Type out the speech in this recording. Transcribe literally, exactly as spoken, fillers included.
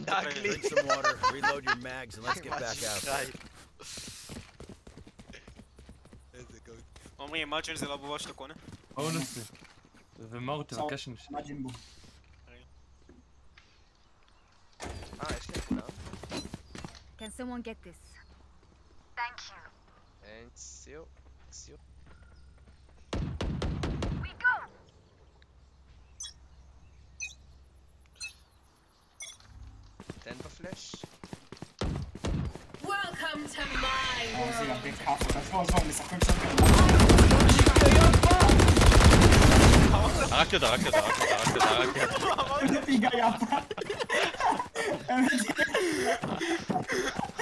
Drink some water, reload your mags, and let's get back out there. עומרי, מה הצ'אנס זה לא בובה שאתה קונה? אונוסי. ומאור תבקש נשאר. מה ג'ימבו? אה, יש לי כולם? Can someone get this? Thank you. אין סיור. סיור. We go! תן בפלש. Welcome to my זה world. ירדן כאפה, עזבו עזבו, משחקים שם כאלה. רק יודע, רק יודע, רק יודע, רק יודע, רק יודע. איגהיאפה.